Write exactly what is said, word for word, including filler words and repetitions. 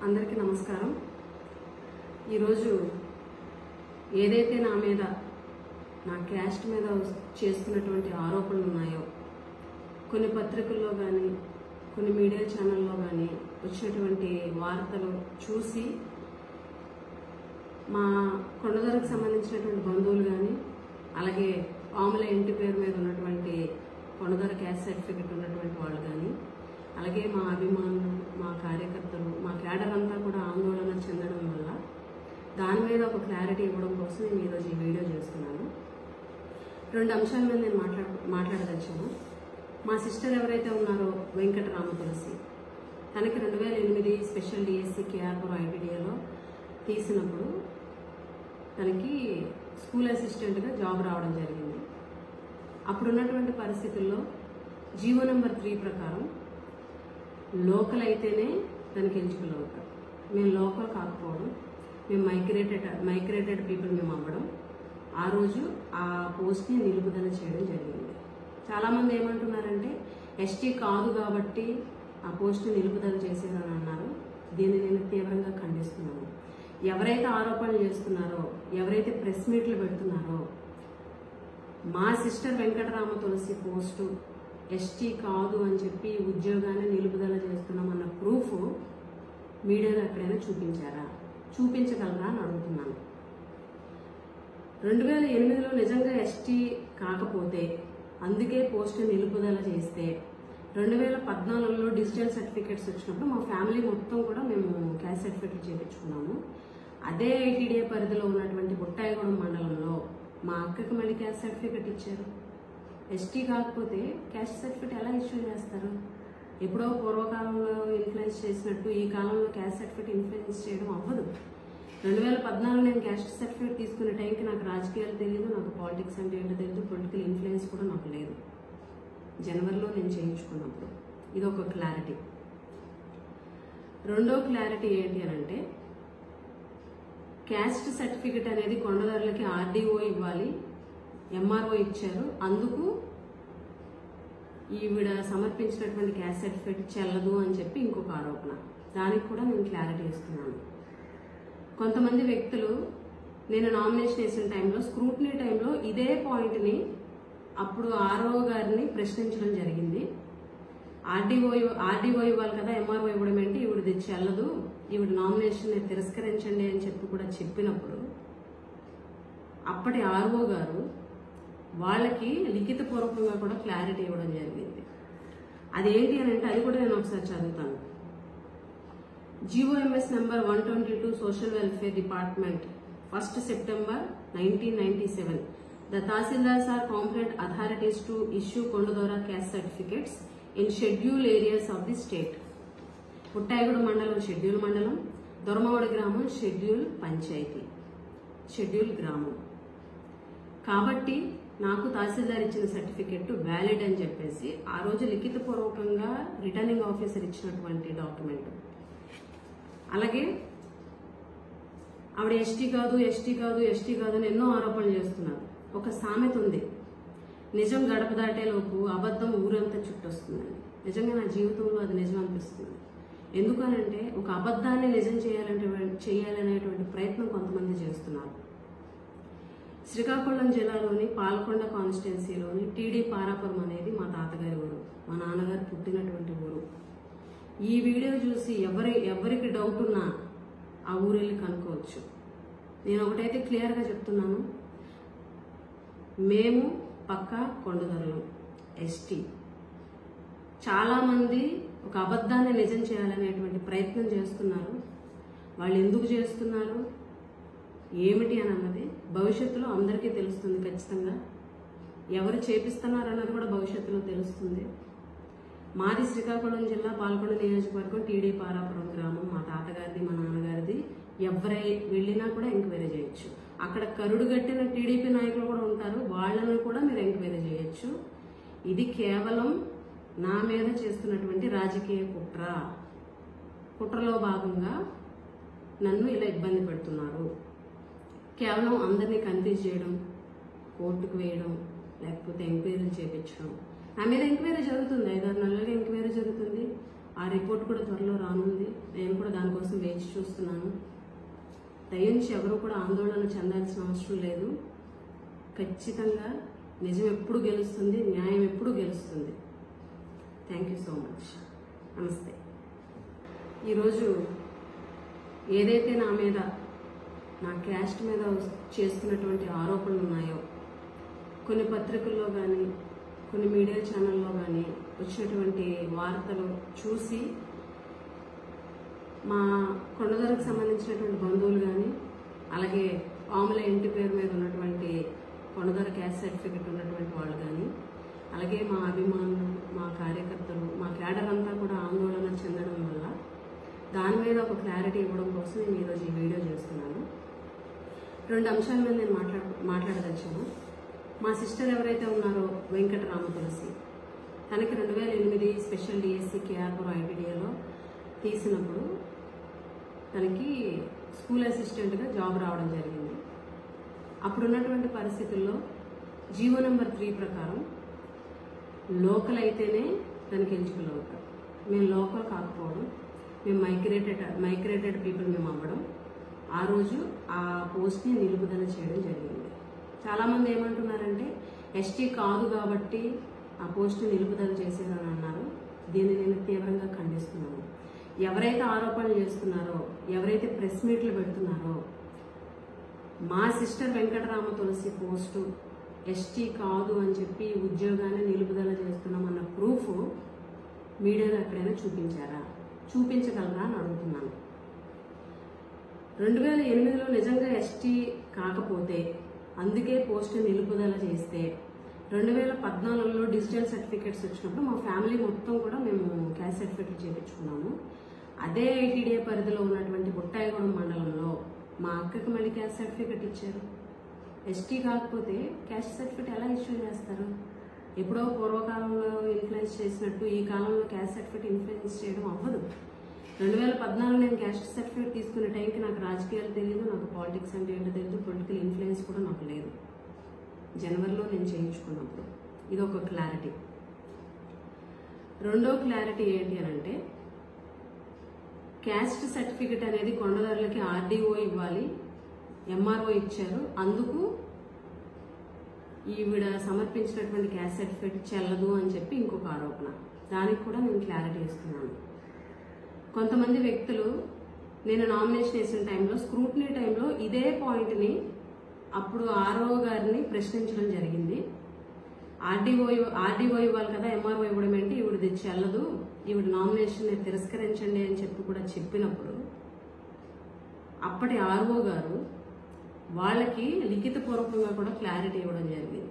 అందరికీ నమస్కారం। ఈరోజు ఏదైతే నా మీద నా క్యాస్ట్ మీద చేస్తున్నటువంటి ఆరోపణలు ఉన్నాయో కొన్ని పత్రికల్లో కానీ కొన్ని మీడియా ఛానల్లో కానీ వచ్చినటువంటి వార్తలు చూసి మా కొండదరకు సంబంధించినటువంటి బంధువులు కానీ అలాగే ఆముల ఇంటి పేరు మీద ఉన్నటువంటి కొండదర క్యాస్ట్ సర్టిఫికెట్ ఉన్నటువంటి వాళ్ళు కానీ అలాగే మా అభిమానులు మా కార్యకర్తలు మా క్యాడర్ అంతా కూడా ఆందోళన చెందడం వల్ల దాని మీద ఒక క్లారిటీ ఇవ్వడం కోసం నేను ఈరోజు ఈ వీడియో చేస్తున్నాను। రెండు అంశాల మీద నేను మాట్లాడ మాట్లాడదచ్చాను। మా సిస్టర్ ఎవరైతే ఉన్నారో వెంకట రామ తులసి, తనకి రెండు వేల ఎనిమిది స్పెషల్ డిఎస్సి కేఆర్పురం ఐటీడీఏలో తీసినప్పుడు తనకి స్కూల్ అసిస్టెంట్గా జాబ్ రావడం జరిగింది। అప్పుడున్నటువంటి పరిస్థితుల్లో జీవో నెంబర్ త్రీ ప్రకారం లోకల్ అయితేనే దానికి ఎలిజిబుల్ అవుతారు। మేము లోకల్ కాకపోవడం, మేము మైగ్రేటెడ్ మైగ్రేటెడ్ పీపుల్ మేము అవ్వడం, ఆ రోజు ఆ పోస్ట్ని నిలుపుదల చేయడం జరిగింది। చాలామంది ఏమంటున్నారంటే ఎస్టీ కాదు కాబట్టి ఆ పోస్ట్ని నిలుపుదల చేసేదని అన్నారు। దీన్ని నేను తీవ్రంగా ఖండిస్తున్నాను। ఎవరైతే ఆరోపణలు చేస్తున్నారో, ఎవరైతే ప్రెస్ మీట్లు పెడుతున్నారో, మా sister Venkatarama Tulasi post ST కాదు అని చెప్పి ఉద్యోగాన్ని నిలుపుదల చేస్తున్నామన్న ప్రూఫ్ మీడియాలో ఎక్కడైనా చూపించారా? చూపించగలరా అని అడుగుతున్నాను। రెండు వేల ఎనిమిదిలో నిజంగా ఎస్టీ కాకపోతే అందుకే పోస్ట్ నిలుపుదల చేస్తే రెండు వేల పద్నాలుగులో డిజిటల్ సర్టిఫికేట్స్ వచ్చినప్పుడు మా ఫ్యామిలీ మొత్తం కూడా మేము క్యాస్ట్ సర్టిఫికేట్ చేయించుకున్నాము। అదే ఐటీడీఏ పరిధిలో ఉన్నటువంటి బుట్టాయిగూడెం మండలంలో మా అక్కకి మళ్ళీ క్యాస్ట్ సర్టిఫికేట్ ఇచ్చారు। ఎస్టీ కాకపోతే క్యాస్ట్ సర్టిఫికేట్ ఎలా ఇష్యూ చేస్తారు? ఎప్పుడో పూర్వకాలంలో ఇన్ఫ్లుయెన్స్ చేసినట్టు ఈ కాలంలో క్యాస్ట్ సర్టిఫికేట్ ఇన్ఫ్లుయెన్స్ చేయడం అవ్వదు। రెండు వేల పద్నాలుగు నేను క్యాస్ట్ సర్టిఫికేట్ తీసుకునే టైంకి నాకు రాజకీయాలు తెలియదు, నాకు పాలిటిక్స్ అంటే ఏంటో తెలియదు, పొలిటికల్ ఇన్ఫ్లుయెన్స్ కూడా నాకు లేదు। జనవరిలో నేను చేయించుకున్నప్పుడు ఇది ఒక క్లారిటీ। రెండో క్లారిటీ ఏంటి అని అంటే క్యాస్ట్ సర్టిఫికేట్ అనేది కొండదారులకి ఆర్డీఓ ఇవ్వాలి, ఎంఆర్ఓ ఇచ్చారు, అందుకు ఈవిడ సమర్పించినటువంటి క్యాస్ట్ సర్టిఫికేట్ చెల్లదు అని చెప్పి ఇంకొక ఆరోపణ। దానికి కూడా నేను క్లారిటీ ఇస్తున్నాను। కొంతమంది వ్యక్తులు నేను నామినేషన్ వేసిన టైంలో స్క్రూటినీ టైంలో ఇదే పాయింట్ని అప్పుడు ఆర్ఓ గారిని ప్రశ్నించడం జరిగింది। ఆర్డీఓ ఆర్డీఓ ఇవ్వాలి కదా, ఎంఆర్ఓ ఇవ్వడం ఏంటి, ఈవిడది చెల్లదు, ఈవిడ నామినేషన్ తిరస్కరించండి అని చెప్పి కూడా చెప్పినప్పుడు అప్పటి ఆర్ఓ గారు వాళ్ళకి లిఖితపూర్వకంగా కూడా క్లారిటీ ఇవ్వడం జరిగింది। అదేంటి అని అంటే అది కూడా నేను ఒకసారి చదువుతాను। GOMS number one twenty two social welfare department first September nineteen ninety seven the tahsildars are competent authorities to issue Kondadora caste certificates in schedule areas of the state. Puttaiguda మండలం షెడ్యూల్ మండలం, దొరమవడి గ్రామం షెడ్యూల్ పంచాయతీ, షెడ్యూల్ గ్రామం కాబట్టి నాకు తహసీల్దార్ ఇచ్చిన సర్టిఫికెట్ వ్యాలిడ్ అని చెప్పేసి ఆ రోజు లిఖితపూర్వకంగా రిటర్నింగ్ ఆఫీసర్ ఇచ్చినటువంటి డాక్యుమెంట్। అలాగే ఆవిడ ఎస్టీ కాదు ఎస్టీ కాదు ఎస్టీ కాదు అని ఎన్నో ఆరోపణలు చేస్తున్నారు। ఒక సామెత ఉంది, నిజం గడప దాటేలోపు అబద్ధం ఊరంతా చుట్టొస్తుందని। నిజంగా నా జీవితంలో అది నిజం అనిపిస్తుంది। ఎందుకనంటే ఒక అబద్ధాన్ని నిజం చేయాలంటే చేయాలనేటువంటి ప్రయత్నం కొంతమంది చేస్తున్నారు। శ్రీకాకుళం జిల్లాలోని పాల్కొండ కాన్స్టిట్యున్సీలోని టీడీ పారాపురం అనేది మా తాతగారి ఊరు, మా నాన్నగారు పుట్టినటువంటి ఊరు। ఈ వీడియో చూసి ఎవరి ఎవరికి డౌట్ ఉన్నా ఆ ఊరు వెళ్ళి కనుక్కోవచ్చు। నేను ఒకటైతే క్లియర్గా చెప్తున్నాను, మేము పక్కా కొండదొరలు ఎస్టీ। చాలామంది ఒక అబద్ధాన్ని నిజం చేయాలనేటువంటి ప్రయత్నం చేస్తున్నారు। వాళ్ళు ఎందుకు చేస్తున్నారు ఏమిటి అని అన్నది భవిష్యత్తులో అందరికీ తెలుస్తుంది। ఖచ్చితంగా ఎవరు చేపిస్తున్నారు అన్నది కూడా భవిష్యత్తులో తెలుస్తుంది। మాది శ్రీకాకుళం జిల్లా పాల్కొండ నియోజకవర్గం టీడీ పారాపురం గ్రామం, మా తాతగారిది మా నాన్నగారిది। ఎవరై వెళ్ళినా కూడా ఎంక్వైరీ చేయొచ్చు। అక్కడ కరుడు గట్టిన టీడీపీ నాయకులు కూడా ఉంటారు, వాళ్ళను కూడా మీరు ఎంక్వైరీ చేయొచ్చు। ఇది కేవలం నా మీద చేస్తున్నటువంటి రాజకీయ కుట్ర, కుట్రలో భాగంగా నన్ను ఇలా ఇబ్బంది పెడుతున్నారు। కేవలం అందరినీ కన్ఫ్యూజ్ చేయడం, కోర్టుకు వేయడం, లేకపోతే ఎంక్వైరీలు చేయించడం। నా మీద ఎంక్వైరీ జరుగుతుంది, ఐదారు నెలలుగా ఎంక్వైరీ జరుగుతుంది। ఆ రిపోర్ట్ కూడా త్వరలో రానుంది, నేను కూడా దానికోసం వెయిట్ వేచి చూస్తున్నాను. దయించి ఎవరు కూడా ఆందోళన చెందాల్సిన అవసరం లేదు. ఖచ్చితంగా నిజం ఎప్పుడు గెలుస్తుంది, న్యాయం ఎప్పుడు గెలుస్తుంది. Thank you so much. నమస్తే. ఈరోజు ఏదైతే నా మీద, నా క్యాస్ట్ మీద చేస్తున్నటువంటి ఆరోపణలు ఉన్నాయో, కొన్ని పత్రికల్లో కానీ కొన్ని మీడియా ఛానల్లో కానీ వచ్చినటువంటి వార్తలు చూసి మా కొండదరకు సంబంధించినటువంటి బంధువులు కానీ, అలాగే ఆముల ఇంటి పేరు మీద ఉన్నటువంటి కొండదర క్యాస్ట్ సర్టిఫికెట్ ఉన్నటువంటి వాళ్ళు కానీ, అలాగే మా అభిమానులు, మా కార్యకర్తలు, మా క్యాడర్ అంతా కూడా ఆందోళన చెందడం వల్ల దాని మీద ఒక క్లారిటీ ఇవ్వడం కోసం నేను ఈరోజు ఈ వీడియో చేస్తున్నాను. రెండు అంశాల మీద నేను మాట్లాడ మాట్లాడదలిచాను. మా సిస్టర్ ఎవరైతే ఉన్నారో వెంకట రామ తులసి, తనకి రెండు వేల ఎనిమిది స్పెషల్ డిఎస్సి కేఆర్పురం ఐటీడీఏలో తీసినప్పుడు తనకి స్కూల్ అసిస్టెంట్గా జాబ్ రావడం జరిగింది. అప్పుడున్నటువంటి పరిస్థితుల్లో జీవో నెంబర్ త్రీ ప్రకారం లోకల్ అయితేనే దానికి ఎలిజిబుల్ అవుతాం. మేము లోకల్ కాకపోవడం, మేము మైగ్రేటెడ్ మైగ్రేటెడ్ పీపుల్ మేము అవ్వడం, ఆ రోజు ఆ పోస్ట్ని నిలుపుదల చేయడం జరిగింది. చాలామంది ఏమంటున్నారంటే ఎస్టీ కాదు కాబట్టి ఆ పోస్ట్ని నిలుపుదల చేసేదని అన్నారు. దీన్ని నేను తీవ్రంగా ఖండిస్తున్నాను. ఎవరైతే ఆరోపణలు చేస్తున్నారో, ఎవరైతే ప్రెస్ మీట్లు పెడుతున్నారో, మా sister Venkatarama Tulasi post ST కాదు అని చెప్పి ఉద్యోగాన్ని నిలుపుదల చేస్తున్నామన్న ప్రూఫ్ మీడియాలో ఎక్కడైనా చూపించారా? చూపించగలరా అని అడుగుతున్నాను. రెండు వేల ఎనిమిదిలో నిజంగా ఎస్టీ కాకపోతే అందుకే పోస్ట్ నిలుపుదల చేస్తే, రెండు వేల పద్నాలుగులో డిజిటల్ సర్టిఫికేట్స్ వచ్చినప్పుడు మా ఫ్యామిలీ మొత్తం కూడా మేము క్యాస్ట్ సర్టిఫికేట్ చేయించుకున్నాము. అదే ఐటీడీఏ పరిధిలో ఉన్నటువంటి బుట్టాయిగూడెం మండలంలో మా అక్కకి మళ్ళీ క్యాస్ట్ సర్టిఫికేట్ ఇచ్చారు. ఎస్టీ కాకపోతే క్యాస్ట్ సర్టిఫికేట్ ఎలా ఇష్యూ చేస్తారు? ఎప్పుడో పూర్వకాలంలో ఇన్ఫ్లుయెన్స్ చేసినట్టు ఈ కాలంలో క్యాస్ట్ సర్టిఫికేట్ ఇన్ఫ్లుయెన్స్ చేయడం అవ్వదు. రెండు వేల పద్నాలుగు నేను క్యాస్ట్ సర్టిఫికేట్ తీసుకునే టైంకి నాకు రాజకీయాలు తెలియదు, నాకు పాలిటిక్స్ అంటే ఏంటో తెలియదు, పొలిటికల్ ఇన్ఫ్లుయెన్స్ కూడా నాకు లేదు. జనవరిలో నేను చేయించుకున్నప్పుడు ఇది ఒక క్లారిటీ. రెండో క్లారిటీ ఏంటి అని అంటే, క్యాస్ట్ సర్టిఫికేట్ అనేది కొండదారులకి ఆర్డీఓ ఇవ్వాలి, ఎంఆర్ఓ ఇచ్చారు, అందుకు ఈవిడ సమర్పించినటువంటి క్యాస్ట్ సర్టిఫికేట్ చెల్లదు అని చెప్పి ఇంకొక ఆరోపణ. దానికి కూడా నేను క్లారిటీ ఇస్తున్నాను. కొంతమంది వ్యక్తులు నేను నామినేషన్ వేసిన టైంలో, స్క్రూటినీ టైంలో ఇదే పాయింట్ని అప్పుడు ఆర్ఓ గారిని ప్రశ్నించడం జరిగింది. ఆర్డీఓ ఆర్డీఓ ఇవ్వాలి కదా, ఎంఆర్ఓ ఇవ్వడం ఏంటి, ఈవిడది చెల్లదు, ఈవిడ నామినేషన్ తిరస్కరించండి అని చెప్పి కూడా చెప్పినప్పుడు అప్పటి ఆర్ఓ గారు వాళ్ళకి లిఖితపూర్వకంగా కూడా క్లారిటీ ఇవ్వడం జరిగింది.